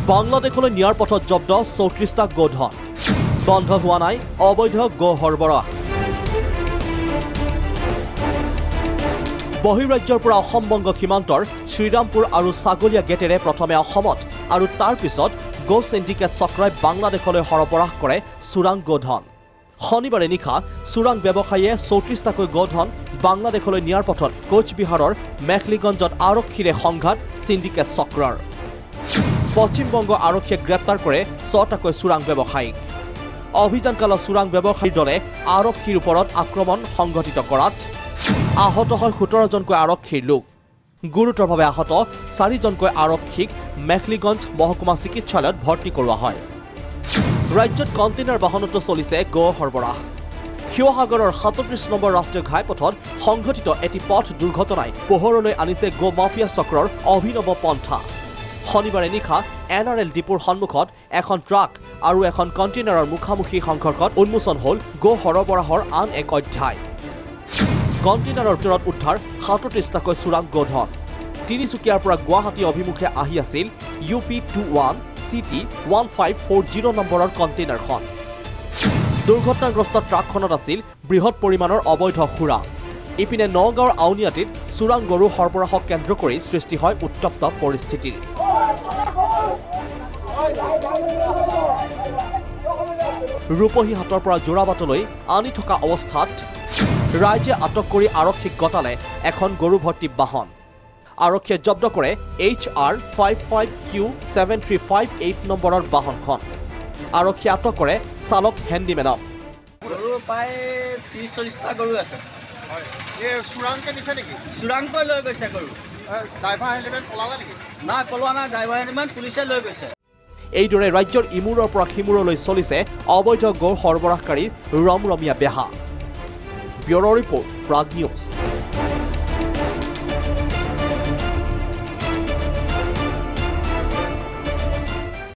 বাংলাদেশলৈ নিয়াৰ পথত জব্দ 34টা গোধন বন্ধ হোৱা নাই অবৈধ গো সৰবৰাহ বহিৰাজ্যৰ পৰা অসমবংগ সীমান্তৰ শ্ৰীৰামপুৰ আৰু ছাগলীয়া গেটেৰে প্ৰথমে অসমত আৰু তাৰ পিছত গো syndicate চক্ৰই বাংলাদেশলৈ সৰবৰাহ কৰে চোৰাং গোধন শনিবাৰে নিশা চোৰাং ব্যৱসায়ীয়ে 34টাকৈ গোধন বাংলাদেশলৈ নিয়াৰ পথত কোচবিহাৰৰ মেখলিগঞ্জত আৰক্ষীৰে সংঘাত syndicate চক্ৰৰ পশ্চিমবংগ আৰক্ষীয়ে গ্ৰেপ্তাৰ কৰে 6টাকৈ চোৰাং ব্যৱসায়ীক অভিযানকালত চোৰাং ব্যৱসায়ীৰ দলে আৰক্ষীৰ ওপৰত আক্ৰমণ সংঘটিত কৰাত আহত হয় 17জনকৈ আৰক্ষীৰ লোক গুৰুতৰভাৱে আহত 4জনকৈ আৰক্ষীক মেখলিগঞ্জ মহকুমা চিকিৎসালয়ত ভৰ্তি কৰোৱা হয় ৰাজ্যত কণ্টেইনাৰ বাহনতো চলিছে গো সৰবৰাহ শিৱসাগৰৰ 37 নম্বৰ ৰাষ্ট্ৰীয় ঘাইপথত সংঘটিত এটি পথ দুৰ্ঘটনাই পোহৰলৈ আনিছে গো মাফিয়া চক্ৰৰ অভিনৱ পন্থা শনিবাৰে নিশা NRL ডিপুৰ সন্মুখত এখন ট্ৰাক আৰু এখন কণ্টেইনাৰৰ মুখামুখি সংঘৰ্ষত উন্মোচন হ'ল গো সৰবৰাহৰ আন এক অধ্যায় কণ্টেইনাৰৰ ভিতৰত উদ্ধাৰ 37টাকৈ চোৰাং গোধন তিনিচুকীয়াৰ পৰা গুৱাহাটী অভিমুখে আহি আছিল UP21 CT 1540 নম্বৰৰ কণ্টেইনাৰখন দুৰ্ঘটনাগ্ৰস্ত ট্ৰাকখনত আছিল বৃহৎ পৰিমাণৰ অবৈধ সুৰা ইপিনে নগাঁৱৰ আউনিয়াটিত চোৰাং গৰু সৰবৰাহক কেন্দ্ৰ কৰি সৃষ্টি হয় উত্তপ্ত পৰিস্থিতিৰ ৰূপহী হাতৰ পৰা যোৰাবাটলৈ আনি থকা অৱস্থাত ৰাজ্যে আটক কৰি আৰক্ষীক গতালে এখন গৰু ভৰ্তি বাহন আৰক্ষীয়ে জব্দ কৰে HR 55Q7358 নম্বৰৰ বাহনখন আৰক্ষীয়ে আটক কৰে চালক হেণ্ডিমেনক গৰু প্ৰায় 30-40টা গৰু আছে হয় এই চুৰাংকে নিছে নেকি চুৰাংকৈ লৈ গৈছে গৰু ড্ৰাইভাৰ হেণ্ডিমেন পলালে নেকি নাই পলোৱা নাই ড্ৰাইভাৰ হেণ্ডিমেন পুলিচে লৈ গৈছে এইদৰে ৰাজ্যৰ ইমূৰৰ পৰা সিমূৰলৈ চলিছে অবৈধ গো সৰবৰাহকাৰীৰ ৰমৰমীয়া বেহা ব্যুৰ' ৰিপৰ্ট প্ৰাগ নিউজ